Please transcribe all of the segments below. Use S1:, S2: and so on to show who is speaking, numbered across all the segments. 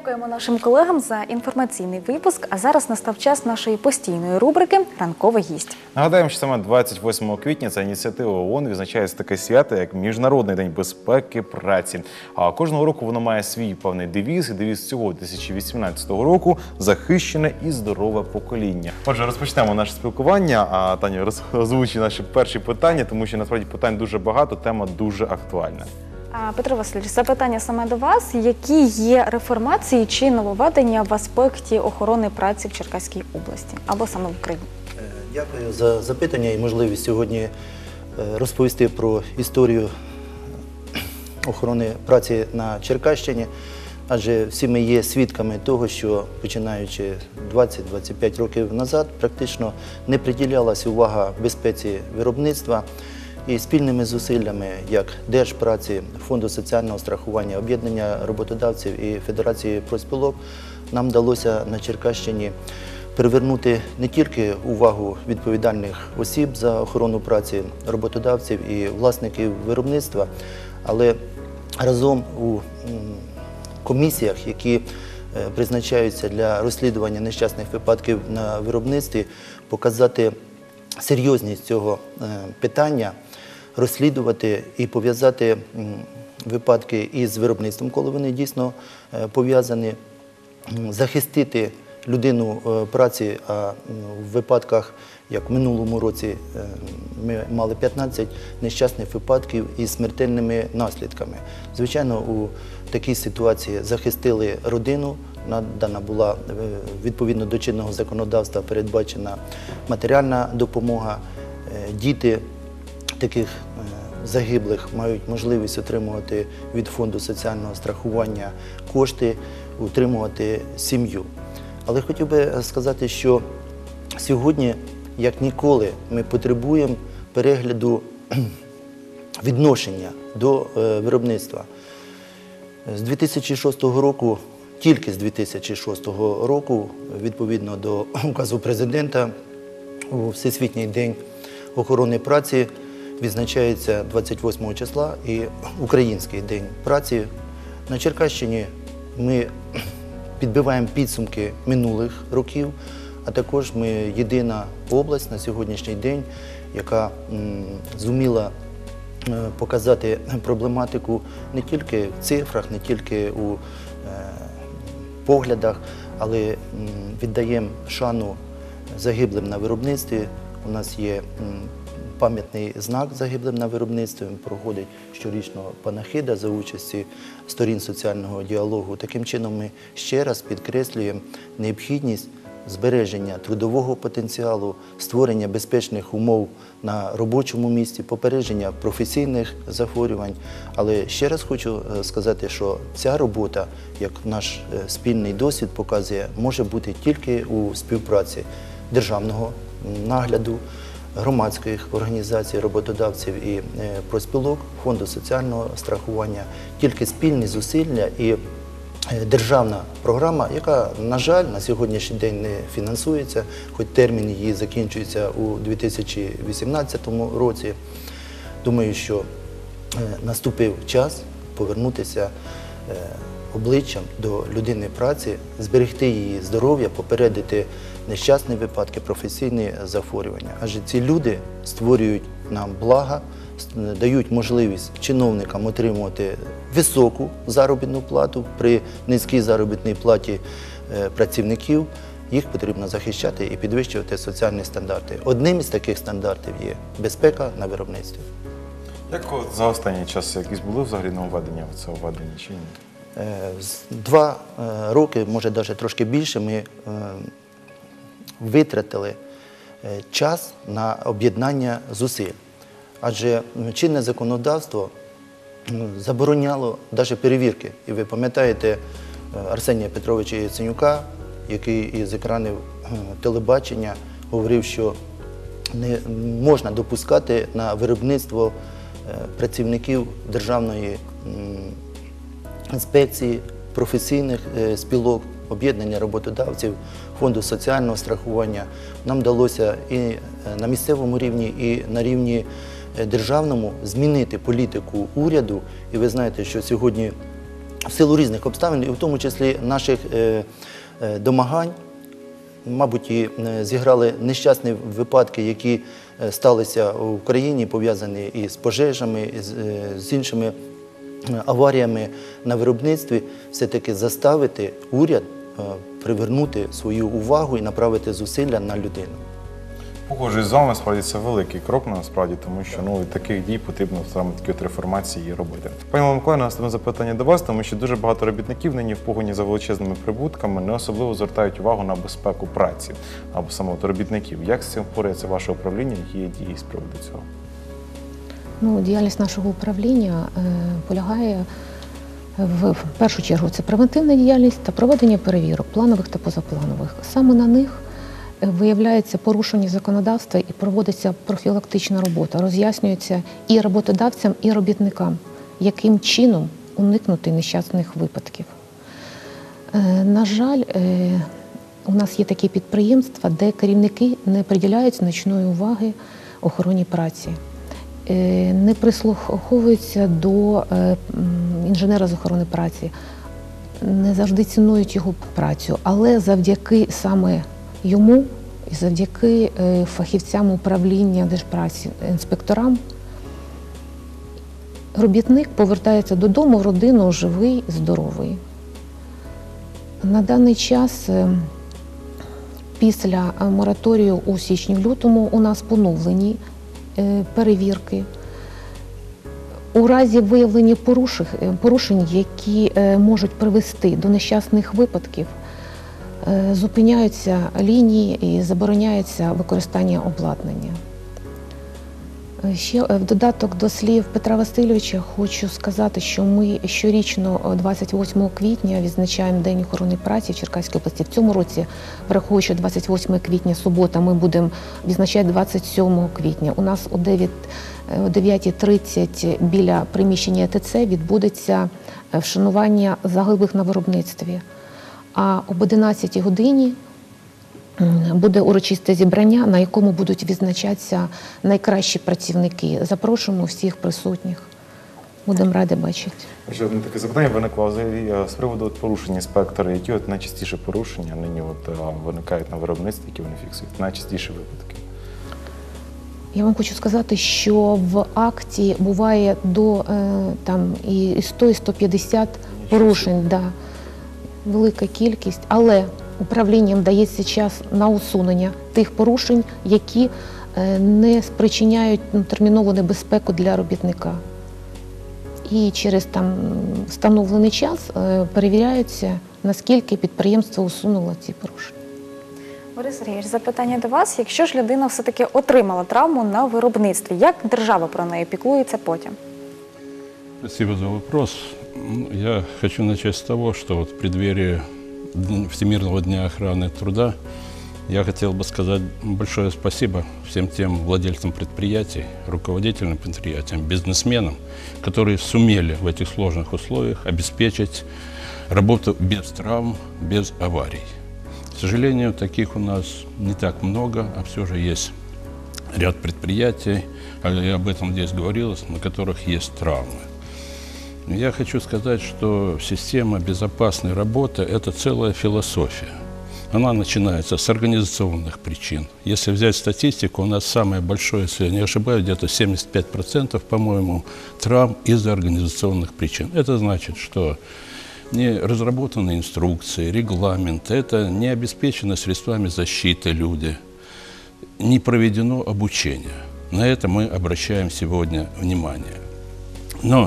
S1: Дякуємо нашим колегам за інформаційний випуск. А зараз настав час нашої постійної рубрики «Ранковий гість».
S2: Нагадаємо, що саме 28 квітня ця ініціатива ООН відзначається таке свято, як Міжнародний день безпеки праці. А кожного року воно має свій певний девіз. І девіз цього 2018 року – «Захищене і здорове покоління». Отже, розпочнемо наше спілкування. А Таня озвучить наші перші питання, тому що насправді питань дуже багато, тема дуже актуальна.
S1: Петро Васильович, запитання саме до вас. Які є реформації чи нововведення в аспекті охорони праці в Черкаській області або саме в Україні?
S3: Дякую за запитання і можливість сьогодні розповісти про історію охорони праці на Черкащині. Адже всі ми є свідками того, що починаючи 20-25 років назад практично не приділялася увага безпеці виробництва. І спільними зусиллями як Держпраці, Фонду соціального страхування, об'єднання роботодавців і Федерації профспілок нам вдалося на Черкащині привернути не тільки увагу відповідальних осіб за охорону праці, роботодавців і власників виробництва, але разом у комісіях, які призначаються для розслідування нещасних випадків на виробництві, показати серйозність цього питання, розслідувати і пов'язати випадки із виробництвом, коли вони дійсно пов'язані, захистити людину праці, а в випадках, як в минулому році, ми мали 15 нещасних випадків із смертельними наслідками. Звичайно, у такій ситуації захистили родину, надана була відповідно до чинного законодавства передбачена матеріальна допомога. Діти таких загиблих мають можливість отримувати від Фонду соціального страхування кошти, утримувати сім'ю. Але хотів би сказати, що сьогодні, як ніколи, ми потребуємо перегляду відношення до виробництва. З 2006 року, тільки з 2006 року, відповідно до указу президента, у Всесвітній день охорони праці відзначається 28 числа і Український день праці. На Черкащині ми підбиваємо підсумки минулих років, а також ми єдина область на сьогоднішній день, яка зуміла показати проблематику не тільки в цифрах, не тільки у поглядах, але віддаємо шану загиблим на виробництві. У нас є пам'ятний знак загиблим на виробництві, проходить щорічно панахида за участі сторін соціального діалогу. Таким чином ми ще раз підкреслюємо необхідність збереження трудового потенціалу, створення безпечних умов на робочому місці, попередження професійних захворювань. Але ще раз хочу сказати, що ця робота, як наш спільний досвід показує, може бути тільки у співпраці державного нагляду, громадських організацій, роботодавців і профспілок, Фонду соціального страхування, тільки спільні зусилля і державна програма, яка, на жаль, на сьогоднішній день не фінансується, хоч термін її закінчується у 2018 році. Думаю, що наступив час повернутися обличчям до людини праці, зберегти її здоров'я, попередити нещасні випадки, професійні захворювання. Адже ці люди створюють нам блага, дають можливість чиновникам отримувати високу заробітну плату. При низькій заробітній платі працівників їх потрібно захищати і підвищувати соціальні стандарти. Одним із таких стандартів є безпека на виробництві.
S2: Як за останній час якісь були взагалі нововведення в це введення чи ні?
S3: 2 роки, може навіть трошки більше, ми витратили час на об'єднання зусиль. Адже чинне законодавство забороняло навіть перевірки. І ви пам'ятаєте Арсенія Петровича Яценюка, який із екранів телебачення говорив, що не можна допускати на виробництво працівників державної інспекції, професійних спілок, об'єднання роботодавців, Фонду соціального страхування. Нам вдалося і на місцевому рівні, і на рівні державному змінити політику уряду. І ви знаєте, що сьогодні в силу різних обставин, і в тому числі наших домагань, мабуть, і зіграли нещасні випадки, які сталися в Україні, пов'язані і з пожежами, і з іншими аваріями на виробництві, все-таки заставити уряд привернути свою увагу і направити зусилля на людину.
S2: Погоджуюсь з вами, справді це великий крок насправді, тому що від таких дій потрібно саме такі от реформації робити. Пані Олена Миколаївна, наступне запитання до вас, тому що дуже багато робітників нині в погоні за величезними прибутками не особливо звертають увагу на безпеку праці або саме от робітників. Як з цим впорається ваше управління, які є дії з приводу цього?
S4: Діяльність нашого управління полягає в першу чергу це превентивна діяльність та проведення перевірок планових та позапланових. Саме на них виявляється порушення законодавства і проводиться профілактична робота, роз'яснюється і роботодавцям, і робітникам, яким чином уникнути нещасних випадків. На жаль, у нас є такі підприємства, де керівники не приділяють значної уваги охороні праці, не прислуховуються до інженера з охорони праці, не завжди цінують його працю, але завдяки саме йому і завдяки фахівцям управління держпраці, інспекторам, робітник повертається додому в родину живий, здоровий. На даний час, після мораторію у січні-лютому, у нас поновлені перевірки. У разі виявлення порушень, які можуть привести до нещасних випадків, зупиняються лінії і забороняється використання обладнання. Ще в додаток до слів Петра Васильовича хочу сказати, що ми щорічно 28 квітня відзначаємо День охорони праці в Черкаській області. В цьому році, враховуючи 28 квітня, субота, ми будемо відзначати 27 квітня. У нас о 9:30 біля приміщення ЕТЦ відбудеться вшанування загиблих на виробництві. А об 11 годині буде урочисте зібрання, на якому будуть відзначатися найкращі працівники. Запрошуємо всіх присутніх. Будемо раді бачити.
S2: Ще одне таке запитання виникло взагалі з приводу порушень інспектора. Які найчастіше порушення нині виникають на виробництві, які вони фіксують? Найчастіші випадки?
S4: Я вам хочу сказати, що в акті буває до і 100, і 150 порушень. Да. Велика кількість, але управлінням дається час на усунення тих порушень, які не спричиняють термінову небезпеку для робітника. І через встановлений час перевіряється, наскільки підприємство усунуло ці порушення.
S1: Борис Сергійович, запитання до вас. Якщо ж людина все-таки отримала травму на виробництві, як держава про неї піклується потім?
S5: Спасибо за вопрос. Я хочу начать с того, что в преддверии Всемирного дня охраны труда я хотел бы сказать большое спасибо всем тем владельцам предприятий, руководителям предприятий, бизнесменам, которые сумели в этих сложных условиях обеспечить работу без травм, без аварий. К сожалению, таких у нас не так много, а все же есть ряд предприятий, и об этом здесь говорилось, на которых есть травмы. Я хочу сказать, что система безопасной работы – это целая философия. Она начинается с организационных причин. Если взять статистику, у нас самое большое, если я не ошибаюсь, где-то 75%, по-моему, травм из-за организационных причин. Это значит, что не разработаны инструкции, регламенты, это не обеспечено средствами защиты люди, не проведено обучение. На это мы обращаем сегодня внимание. Но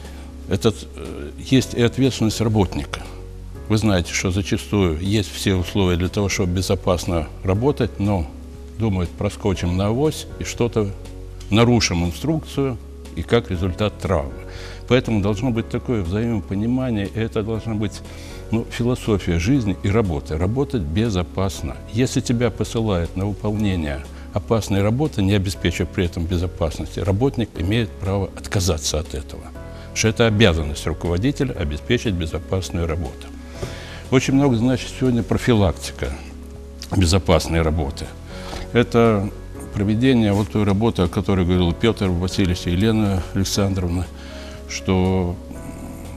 S5: есть и ответственность работника. Вы знаете, что зачастую есть все условия для того, чтобы безопасно работать, но думают, проскочим на авось и что-то нарушим инструкцию, и как результат травмы. Поэтому должно быть такое взаимопонимание, и это должна быть философия жизни и работы. Работать безопасно. Если тебя посылают на выполнение опасной работы, не обеспечив при этом безопасности, работник имеет право отказаться от этого. Что это обязанность руководителя обеспечить безопасную работу. Очень много значит сегодня профилактика безопасной работы. Это проведение той работы, о которой говорил Петр Васильевич и Елена Александровна, что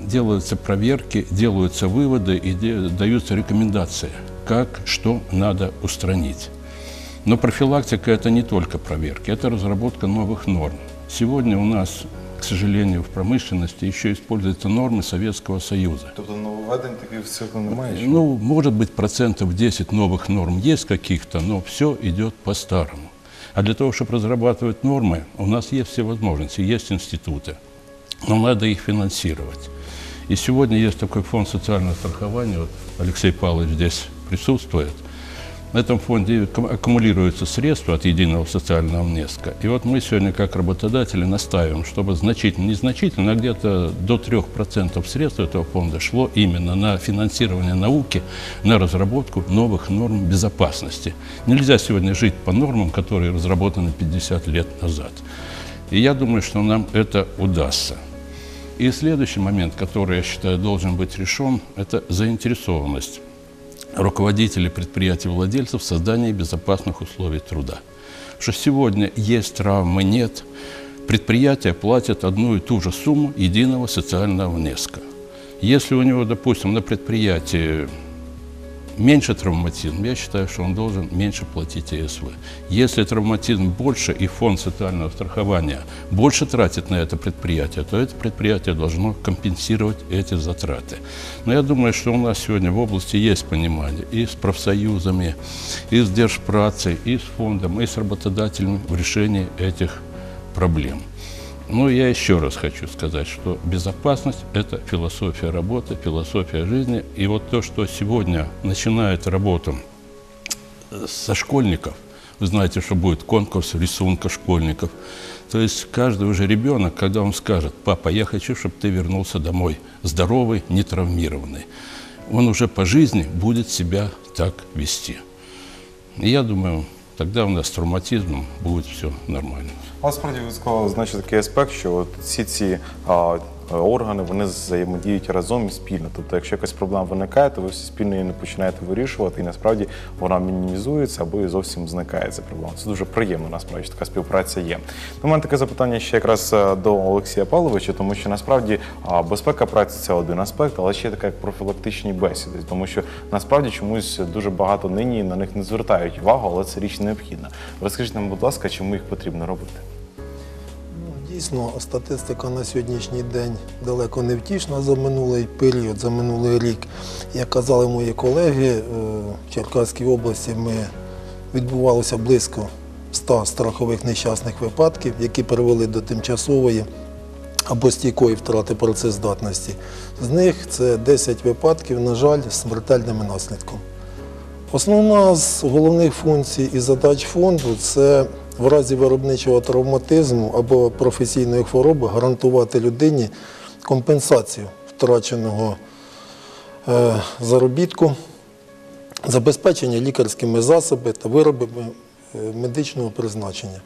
S5: делаются проверки, делаются выводы и даются рекомендации, как, что надо устранить. Но профилактика – это не только проверки, это разработка новых норм. Сегодня у нас, к сожалению, в промышленности еще используются нормы Советского Союза.
S2: Тобто нововведень таких в цифру немає?
S5: Ну, может быть, 10% новых норм есть каких-то, но все идет по-старому. А для того, чтобы разрабатывать нормы, у нас есть все возможности, есть институты, но надо их финансировать. И сегодня есть такой фонд социального страхования, вот Алексей Павлович здесь присутствует. На этом фонде аккумулируются средства от единого социального внеска. И вот мы сегодня, как работодатели, настаиваем, чтобы значительно, незначительно, а где-то до 3% средств этого фонда шло именно на финансирование науки, на разработку новых норм безопасности. Нельзя сегодня жить по нормам, которые разработаны 50 лет назад. И я думаю, что нам это удастся. И следующий момент, который, я считаю, должен быть решен, это заинтересованность руководителей предприятий, владельцев в создании безопасных условий труда. Что сегодня есть травмы, нет. Предприятия платят одну и ту же сумму единого социального внеска. Если у него, допустим, на предприятии меньше травматизм, я считаю, что он должен меньше платить ЕСВ. Если травматизм больше и фонд социального страхования больше тратит на это предприятие, то это предприятие должно компенсировать эти затраты. Но я думаю, что у нас сегодня в области есть понимание и с профсоюзами, и с Держпрацей, и с фондом, и с работодателями в решении этих проблем. Но я еще раз хочу сказать, что безопасность – это философия работы, философия жизни. И вот то, что сегодня начинает работу со школьников, вы знаете, что будет конкурс рисунка школьников. То есть каждый уже ребенок, когда он скажет: «Папа, я хочу, чтобы ты вернулся домой здоровый, не травмированный», он уже по жизни будет себя так вести. И я думаю, тогда у нас с травматизмом будет все нормально.
S2: Але справді ви сказали, значить, такий аспект, що от всі ці органи, вони взаємодіють разом і спільно. Тобто, якщо якась проблема виникає, то ви всі спільно її не починаєте вирішувати, і насправді вона мінімізується або і зовсім зникає ця проблема. Це дуже приємно, насправді, що така співпраця є. У мене таке запитання ще якраз до Олексія Павловича, тому що насправді безпека праці – це один аспект, але ще така як профілактичні бесіди, тому що насправді чомусь дуже багато нині на них не звертають увагу, але це річ необхідна. Розкажіть нам, будь ласка, чому їх потрібно робити?
S6: Дійсно, статистика на сьогоднішній день далеко не втішна за минулий період, за минулий рік. Як казали мої колеги, в Черкаській області відбувалося близько 100 страхових нещасних випадків, які привели до тимчасової або стійкої втрати працездатності. З них це 10 випадків, на жаль, з смертельним наслідком. Основна з головних функцій і задач фонду – це в разі виробничого травматизму або професійної хвороби гарантувати людині компенсацію втраченого заробітку, забезпечення лікарськими засобами та виробами медичного призначення.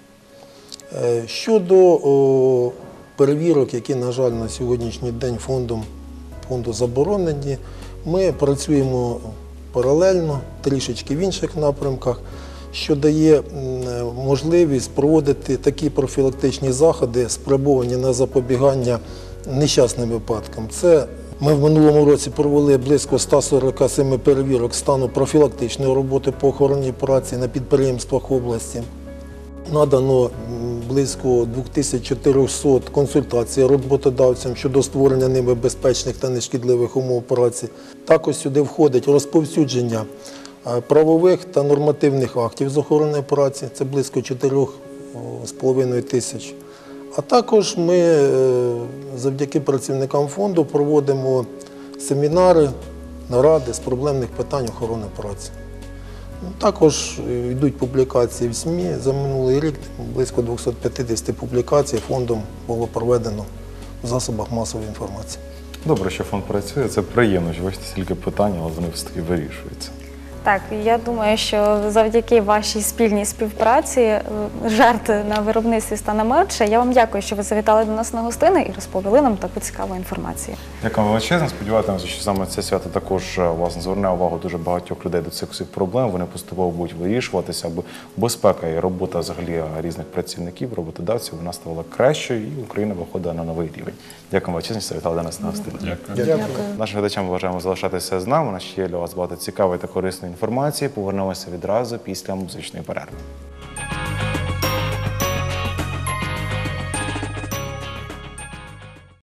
S6: Щодо перевірок, які, на жаль, на сьогоднішній день фонду заборонені, ми працюємо паралельно, трішечки в інших напрямках, що дає можливість проводити такі профілактичні заходи, спрямовані на запобігання нещасним випадкам. Це ми в минулому році провели близько 147 перевірок стану профілактичної роботи по охороні праці на підприємствах області. Надано близько 2400 консультацій роботодавцям щодо створення ними безпечних та нешкідливих умов праці. Також сюди входить розповсюдження правових та нормативних актів з охорони праці, це близько 4,5 тисяч. А також ми завдяки працівникам фонду проводимо семінари, наради з проблемних питань охорони праці. Також йдуть публікації в СМІ. За минулий рік близько 250 публікацій фондом було проведено в засобах масової інформації.
S2: Добре, що фонд працює, це приємно, що бачите, стільки питань, але вони все-таки вирішуються.
S1: Так, я думаю, що завдяки вашій спільній співпраці жертв на виробництві стане менше. Я вам дякую, що ви завітали до нас на гостини і розповіли нам таку цікаву інформацію.
S2: Дякую величезно. Сподіватимемося, що саме це свято також власне зверне увагу дуже багатьох людей до цих всіх проблем. Вони поступово будуть вирішуватися, аби безпека і робота взагалі різних працівників, роботодавців вона ставала кращою і Україна виходила на новий рівень. Дякую величезно, що завітали до нас на гостини.
S5: Дякую.
S6: Дякую.
S2: Нашим глядачам бажаємо залишатися з нами. У нас ще є для вас багато цікавої та корисної інформації. Повернемося відразу після музичної перерви.